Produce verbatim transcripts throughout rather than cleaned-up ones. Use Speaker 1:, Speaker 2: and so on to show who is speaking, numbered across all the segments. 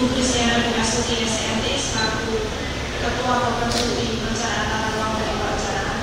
Speaker 1: Ibu Kristiana Astuti S M T selaku Ketua Program Studi Perencanaan Tata Ruang dan Perencanaan.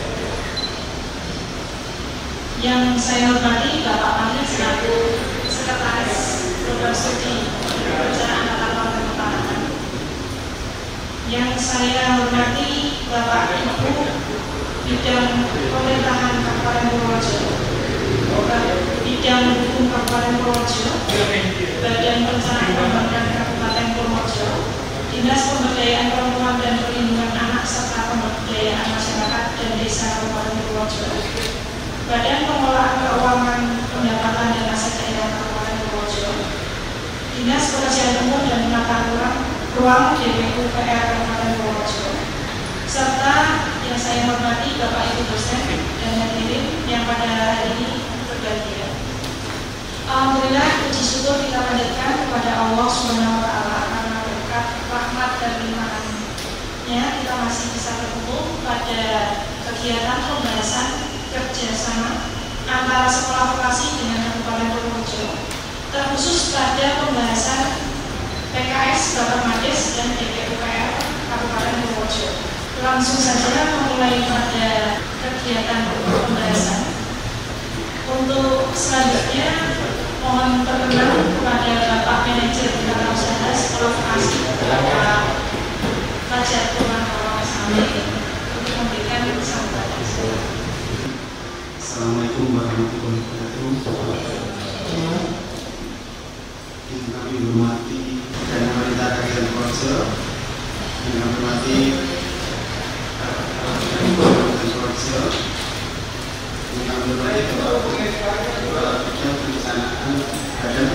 Speaker 1: Yang saya hormati Bapak Mahir selaku Sekretaris Program Studi Perencanaan Tata Ruang dan Perencanaan. Yang saya hormati Bapak Ibu Bidang Pemerintahan Kabupaten Purworejo, Bidang Hukum Kabupaten Purworejo, Badan Perencanaan Pembangunan Kabupaten Purworejo, Dinas Pemberdayaan Perempuan dan Perlindungan Anak serta Pemberdayaan Masyarakat dan Desa Kabupaten Purworejo, Badan Pengelolaan Keuangan Pendapatan dan Aset Daerah Kabupaten Purworejo, Dinas Pekerjaan Umum dan Penata Ruang Ruang D P U P R Kabupaten Purworejo, serta yang saya hormati Bapak Ibu dosen dan hadirin yang pada hari ini berbahagia. Alhamdulillah, puji syukur kita panjatkan kepada Allah Subhanahu wa Ta'ala karena berkat rahmat dan limpahannya kita masih bisa bertemu pada kegiatan pembahasan kerjasama antara sekolah vokasi dengan Kabupaten Purworejo, terkhusus pada pembahasan P K S Bapak Mades dan D P U P R Kabupaten Purworejo. Langsung saja memulai pada kegiatan pembahasan. Untuk selanjutnya mohon perkenan kepada Bapak Manajer Tata Usaha Sekolah Vokasi Bapak Fajar Tuhan Sampai untuk memberikan sambutan.
Speaker 2: Assalamualaikum warahmatullahi wabarakatuh. Yang kami hormati dan pemerintah Kabupaten Purworejo, yang kami hormati Kabupaten Purworejo, yang kami hormati Bapak Bidang Perencanaan Badan